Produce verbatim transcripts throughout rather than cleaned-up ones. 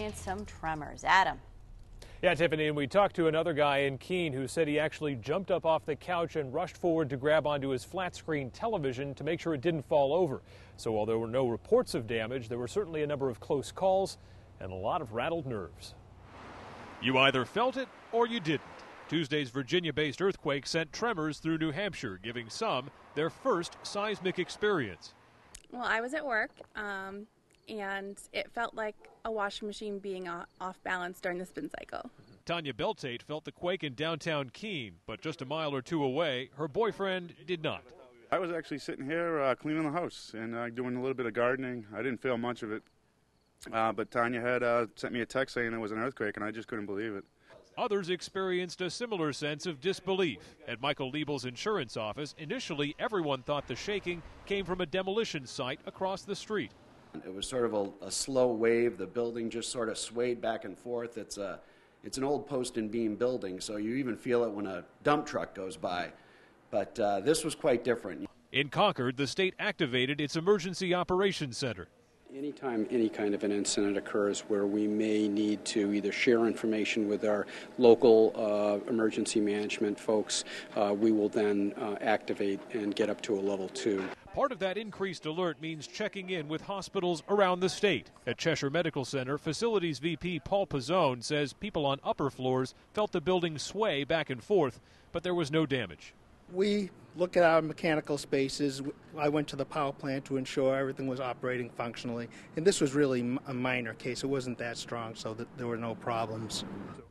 experienced some tremors. Adam. Yeah, Tiffany, and we talked to another guy in Keene who said he actually jumped up off the couch and rushed forward to grab onto his flat-screen television to make sure it didn't fall over. So while there were no reports of damage, there were certainly a number of close calls and a lot of rattled nerves. You either felt it or you didn't. Tuesday's Virginia-based earthquake sent tremors through New Hampshire, giving some their first seismic experience. Well, I was at work, um, and it felt like a washing machine being off balance during the spin cycle. Tanya Beltate felt the quake in downtown Keene, but just a mile or two away, her boyfriend did not. I was actually sitting here uh, cleaning the house and uh, doing a little bit of gardening. I didn't feel much of it, uh, but Tanya had uh, sent me a text saying there was an earthquake, and I just couldn't believe it. Others experienced a similar sense of disbelief. At Michael Liebel's insurance office, initially everyone thought the shaking came from a demolition site across the street. It was sort of a, a slow wave. The building just sort of swayed back and forth. It's a, it's an old post and beam building, so you even feel it when a dump truck goes by. But uh, this was quite different. In Concord, the state activated its Emergency Operations Center. Anytime any kind of an incident occurs where we may need to either share information with our local uh, emergency management folks, uh, we will then uh, activate and get up to a level two. Part of that increased alert means checking in with hospitals around the state. At Cheshire Medical Center, Facilities V P Paul Pizzone says people on upper floors felt the building sway back and forth, but there was no damage. We look at our mechanical spaces. I went to the power plant to ensure everything was operating functionally, and this was really a minor case. It wasn't that strong, so that there were no problems.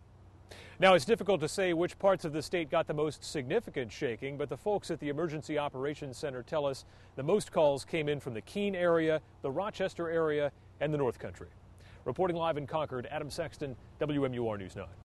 Now, it's difficult to say which parts of the state got the most significant shaking, but the folks at the Emergency Operations Center tell us the most calls came in from the Keene area, the Rochester area, and the North Country. Reporting live in Concord, Adam Sexton, W M U R News nine.